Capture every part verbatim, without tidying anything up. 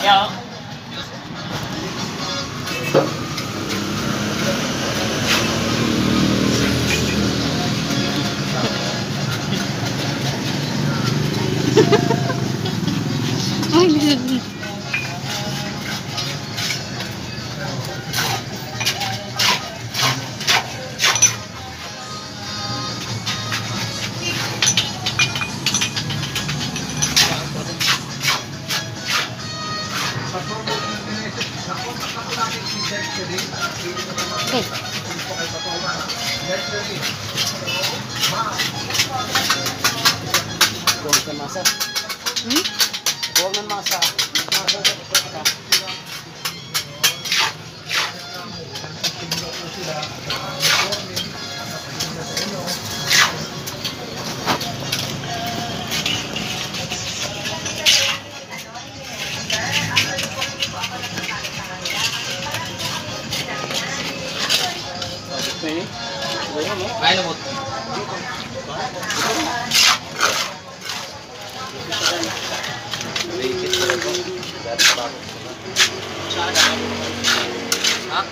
Yeah. Huwag na masa. Hmm? Huwag na masa. Kaya na mo. Ha?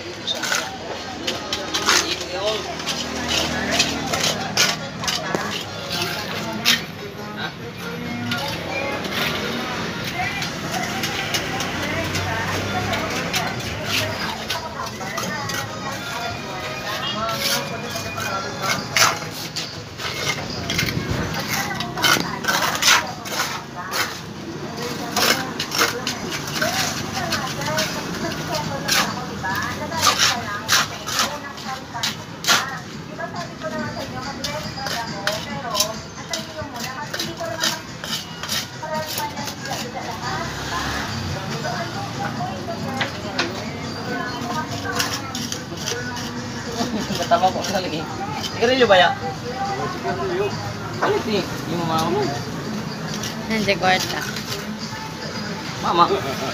Tama po sa lagi. Sigarilyo ba ya? Sigarilyo. Ano ti? Yung mama mo. Nandiyan kwarta. Mama.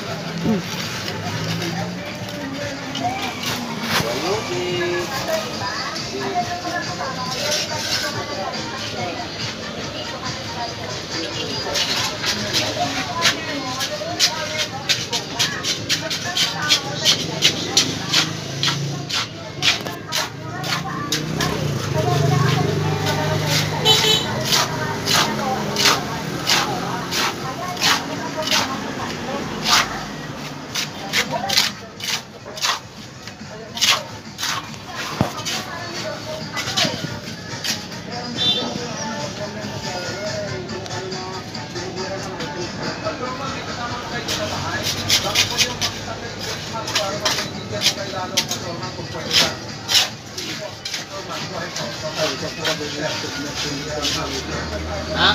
Ha?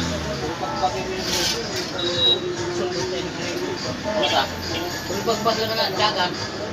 Masa? Kung pagbasa ka na, tiyaga.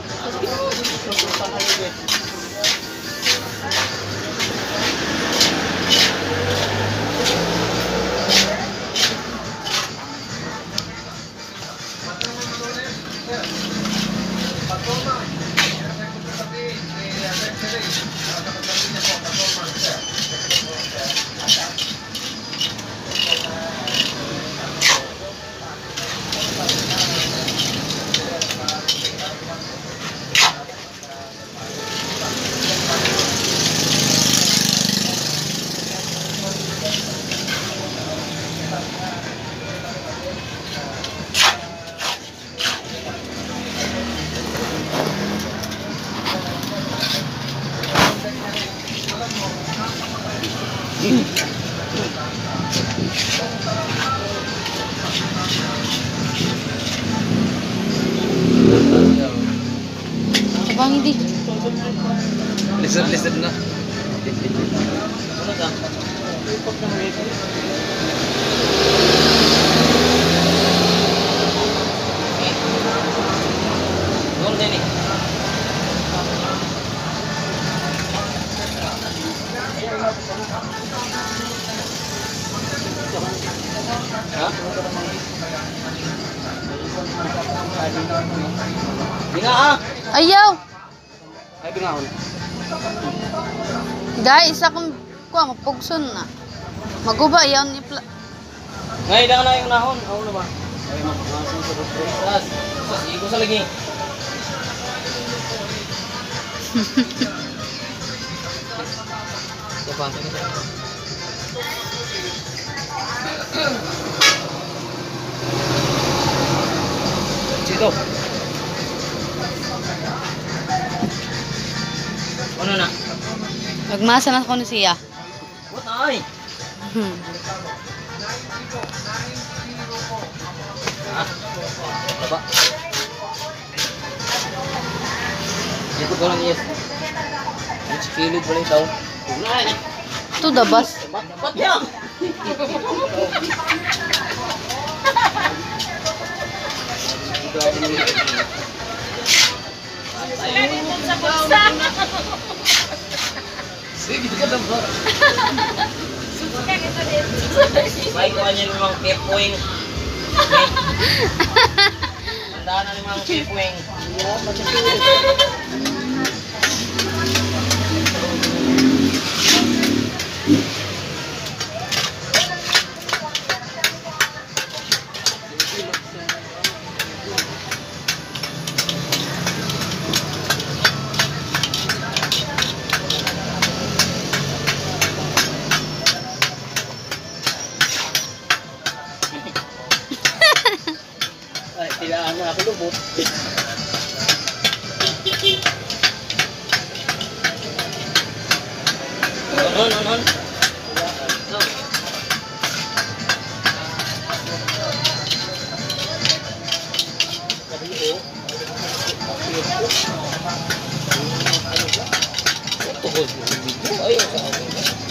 Abang hindi. Listen-listen na. Ha? Binga ah! Ayaw! Ay, bingahon. Dahil isa kong kuha, mapugson na. Maguba, ayaw ni pla... Ngayon lang na yung nahon. Ako na ba? Ay, magpangasan sa doktor. Sas. Sas, igo sa lagi. Ito pa. Sito. Ano na? Magmasa na ko na siya. What ay? Hmm. Ah, baba. Ito ko lang, yes. Yung si kilid pala ito. Tunay. Ito dabas. Ba't niya? Sige ka na ba? Baik ko kanyan mga kepoing. Tandaan na mga kepoing. Ay, tilaan mo ako lubot. Anon, anon. So. Ito ko video. Ayaw sa akin.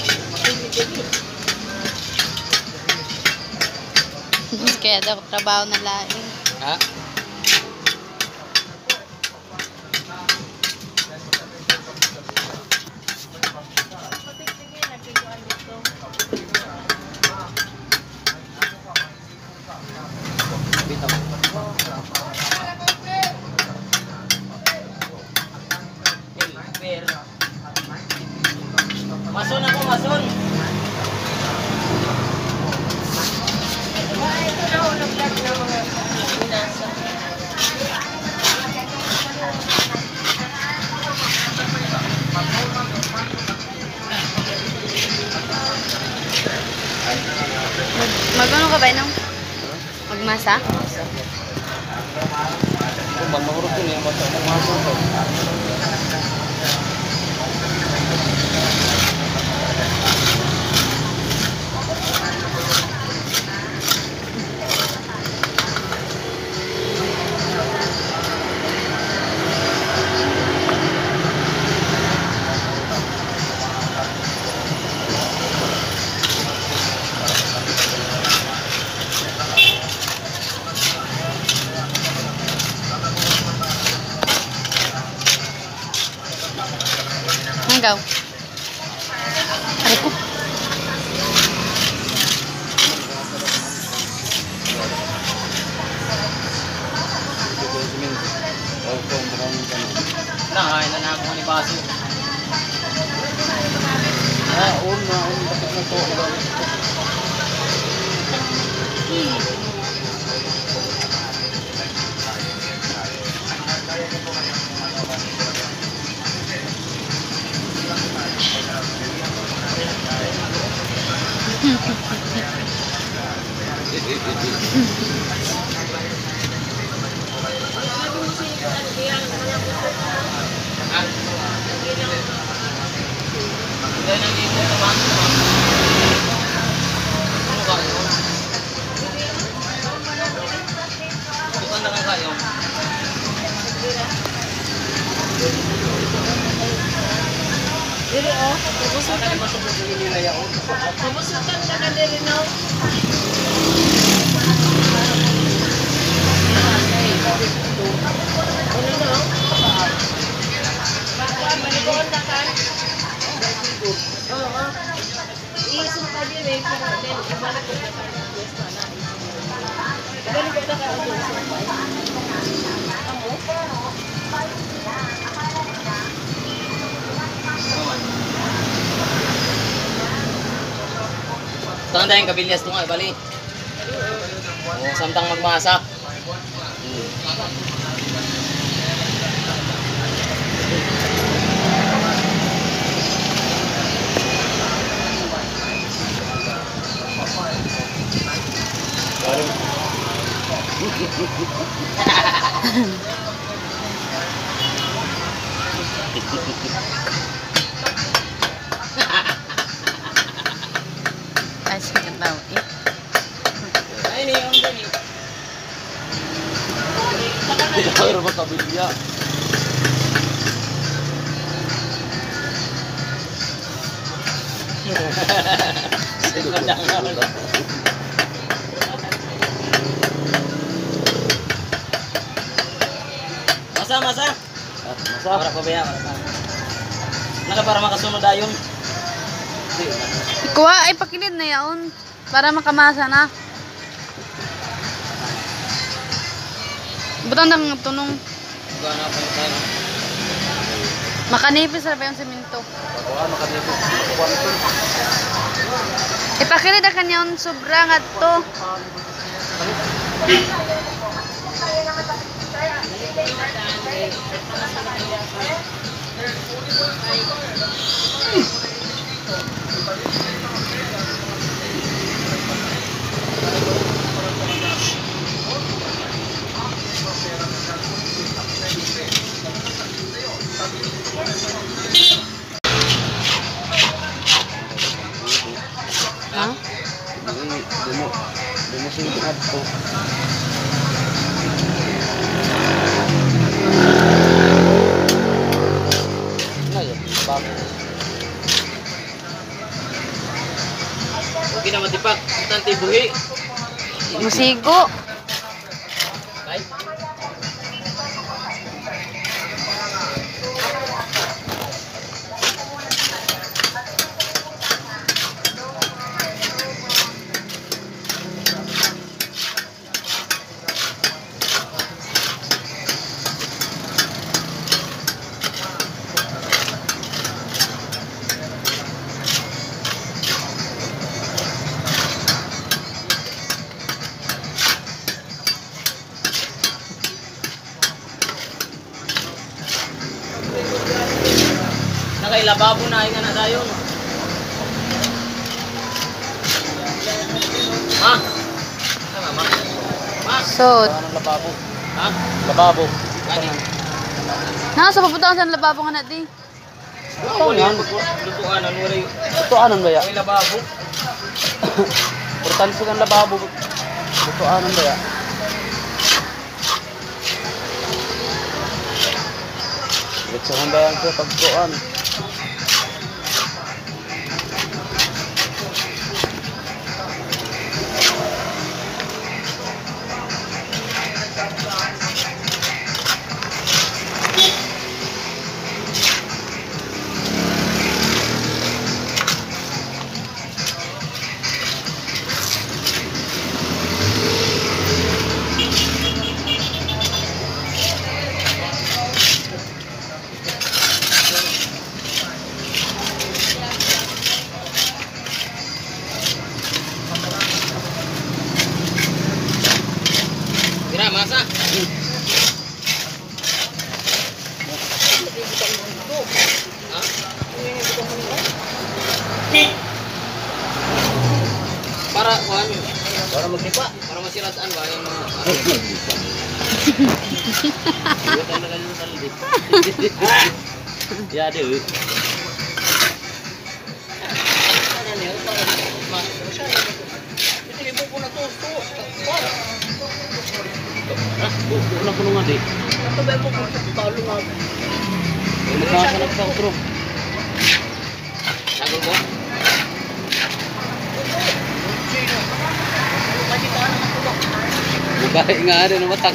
Kaya daw trabaho na lain. Ha? Mason ako, mason. Mag ano ka ba nung? Magmasa? Kung bang mahurot ko niya, mason ko. Hanggaw. Aray ko. Nakain na na ako ni Baso. Ah, un na, un bakit na to. Hindi na dito naman. Ano ba yun? Bukan na kayo. Dili oh, kabusutan. Kabusutan ka na dili no. Ano no? Bakwa manigoon na ka. Oo. Iisip ka dili pero then ibalik ko na ka. Yes na na. Ibalik ko na ka. Saan tayong kabilyas ito nga, bali. O, samtang magmasak. Ay, sige daw. Eh. Ay, ini yung dali. Pero matabilya. Masa, masa. Masa. Para pabaya. Naka para makasunod ayon. Kuha ay pakilid na yaon para makamasa na. Butang nang tunong. Gana pa yung tayo. Makanipis na ba yung semento? Pagkuhan, makanipis. Kuwanton. Ipakilid na kanyaon sobra nga to. Ha? Hindi, di mo, di mo singkat po. Ngayon, bakit? Okay na matipag. Tante buhi. Musigo. Ay. Nakailababo na ay nga na tayo. Ma. Tama, ma. Ma. So, Saan ang lababo? Ha? Lababo. Kani. nasa papunta sa lababo nga na di. Ito yan. Lutuan. Ano rin? Ito anong baya? Ay lababo. Importante ng lababo. Ito anong baya? Litsuhan ba yan siya pagkuhan? Kira masa. Ha? Para kuhan. Para magtipa. Para masiratan ba yung mga Iya kan dengan yung saldi. Ya ada. Ito ibo ko na to. Ah, bukan na puno nga di. Ito ba mo ko sa talo nga. Nagkakalap sa utro. Sagol ko. Bukai nga ada na matang.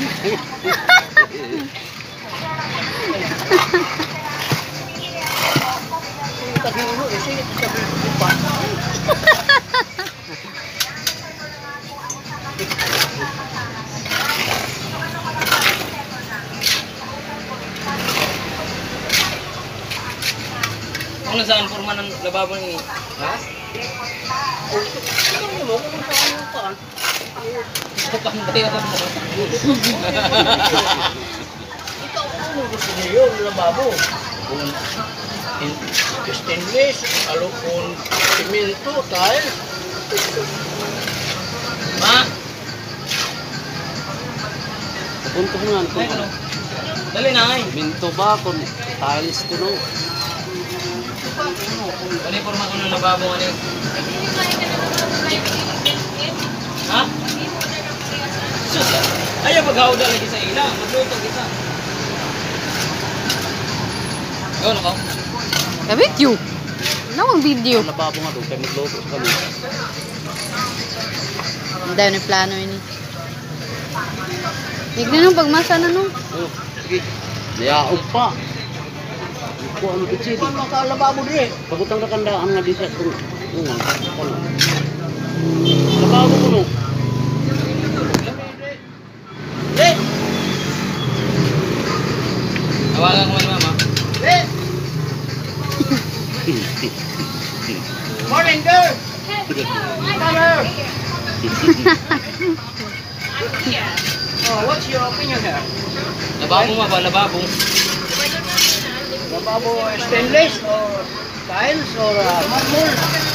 Ano saan forma ng lababo ni? Ha? Panday ako mo. Ito ang uno gusto niyo yung lababo. Kung in- stainless, alo kung simento, tile. Ma! Punto mo nga. Ay, ano? Dali na ay. Minto ba kung tiles ko no? Dali, forma ko ng lababo nga niya. Ha? Sus! Ayaw mag-hawda lagi sa ila. Magluto kita. Gawin ako. Ka-video. Ano ang video? Ang lababo nga doon, kaya magloto kami. Ang dahil yung plano yun eh. Tignan nung pagmasa na nung. Oh, sige. Layaon pa. Iko ano kitsi. Ano makalababo dire? Pagutang na kandaan nga di sa kung nga. Ano? Lababo ko no. Le. Tawagan ko man mama. Le. Morning girl. Mother. Oh, what's your opinion here? Lababo ma ba? Lababo. Lababo stainless or tiles or uh, marble?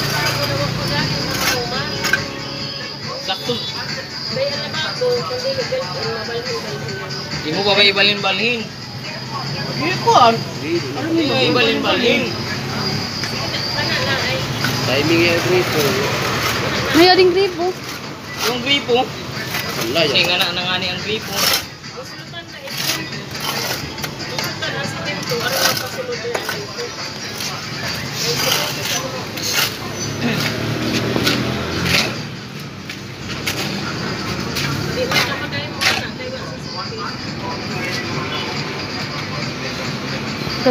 Sakto. May alam ako, kung di legal, mabalhin-balhin. Di mo ba ba ibalin-balhin? Hindi ko an. Ano mo ba ibalin-balhin? Kana na ay, Timing every po. May ading gripo. Yung gripo. Wala Kasi yan. nga na nangani ang gripo. musulutan na ito. Musulutan na si Tinto, ano ang pasulutan na ito? May sulutan sa mga. Hindi na kapatay mo na, tayo sa sulutan. Okay.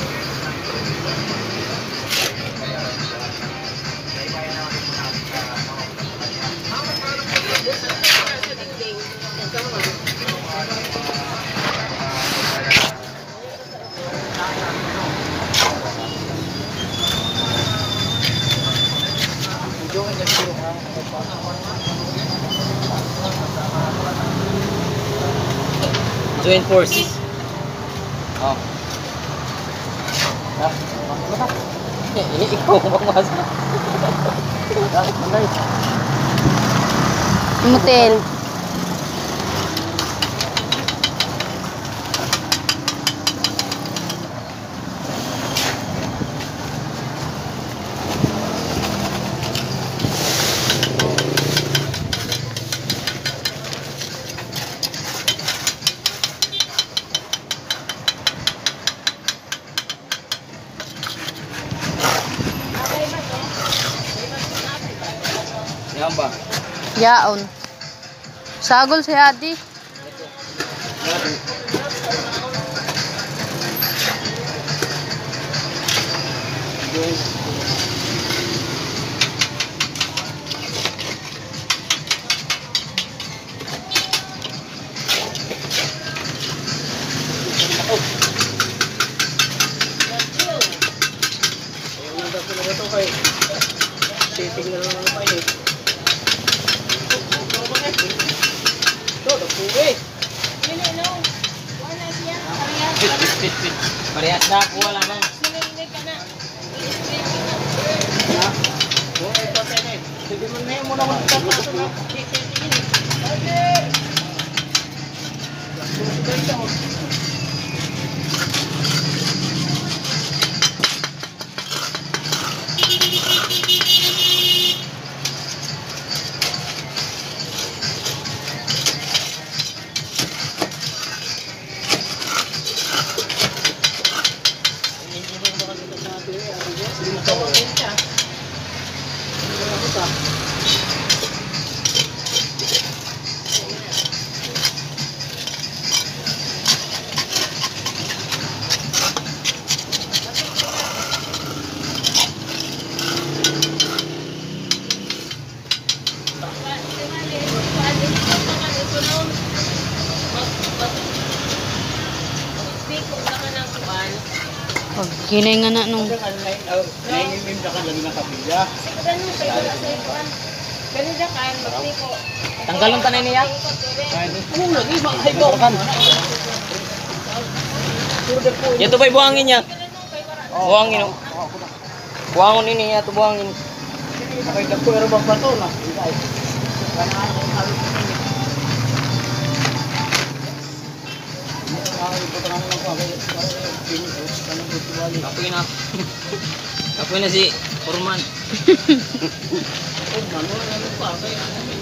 Join forces. Oh. Ah, mata. Eh, ikaw magmasa. Bakit manday? Motel. Yan ba? Yaon. Sagol si Adi. Sitting na lang ako eh. Ito, nagpuwi. Yun na, no. Wala siya. Fit, fit, fit, fit. Parehas na ako wala lang. Sinunod ka na. Ha? Oo, ito tayo eh. Sige mo na yun muna magpapasok na. Okay. Pag kinay nga na nung. Nainimim na ka lang na kapilya. Ganun kayo wala sa ikuan. Ganun kan, magtiko. Tanggalon tanay niya. Ano lagi ba? Ay go. Yato ba'y buhangin niya? Buhangin o. Buhangon ini ya, to buhangin. Ay dako era ba bato na. Kapoy na. Kapoy na si Forman.